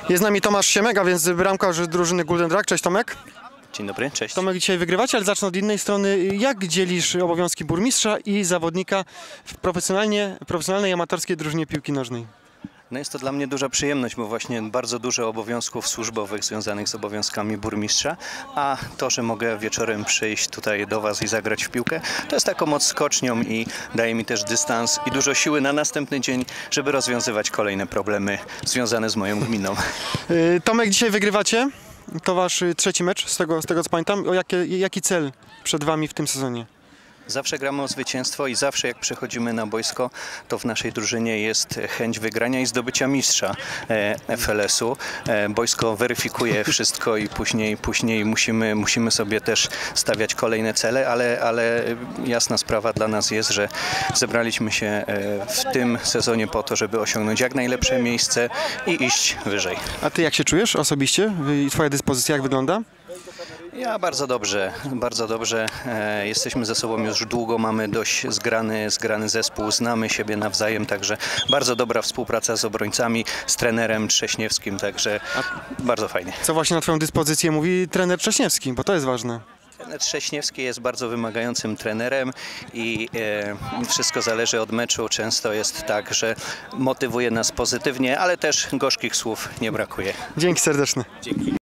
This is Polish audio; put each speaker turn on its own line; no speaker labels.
Jest z nami Tomasz Siemek, a więc bramkarz drużyny Gulden Drag. Cześć Tomek.
Dzień dobry, cześć.
Tomek, dzisiaj wygrywacie, ale zacznę od innej strony. Jak dzielisz obowiązki burmistrza i zawodnika w profesjonalnej i amatorskiej drużynie piłki nożnej?
No jest to dla mnie duża przyjemność, bo właśnie bardzo dużo obowiązków służbowych związanych z obowiązkami burmistrza, a to, że mogę wieczorem przyjść tutaj do Was i zagrać w piłkę, to jest taką odskocznią i daje mi też dystans i dużo siły na następny dzień, żeby rozwiązywać kolejne problemy związane z moją gminą.
Tomek, dzisiaj wygrywacie. To wasz trzeci mecz, z tego co pamiętam. Jaki cel przed Wami w tym sezonie?
Zawsze gramy o zwycięstwo i zawsze jak przychodzimy na boisko, to w naszej drużynie jest chęć wygrania i zdobycia mistrza FLS-u. Boisko weryfikuje wszystko i później musimy sobie też stawiać kolejne cele, ale jasna sprawa dla nas jest, że zebraliśmy się w tym sezonie po to, żeby osiągnąć jak najlepsze miejsce i iść wyżej.
A Ty jak się czujesz osobiście i Twoja dyspozycja jak wygląda?
Ja bardzo dobrze. Jesteśmy ze sobą już długo, mamy dość zgrany zespół, znamy siebie nawzajem, także bardzo dobra współpraca z obrońcami, z trenerem Trześniewskim, także bardzo fajnie.
Co właśnie na Twoją dyspozycję mówi trener Trześniewski, bo to jest ważne.
Trener Trześniewski jest bardzo wymagającym trenerem i wszystko zależy od meczu. Często jest tak, że motywuje nas pozytywnie, ale też gorzkich słów nie brakuje.
Dzięki serdeczne.
Dzięki.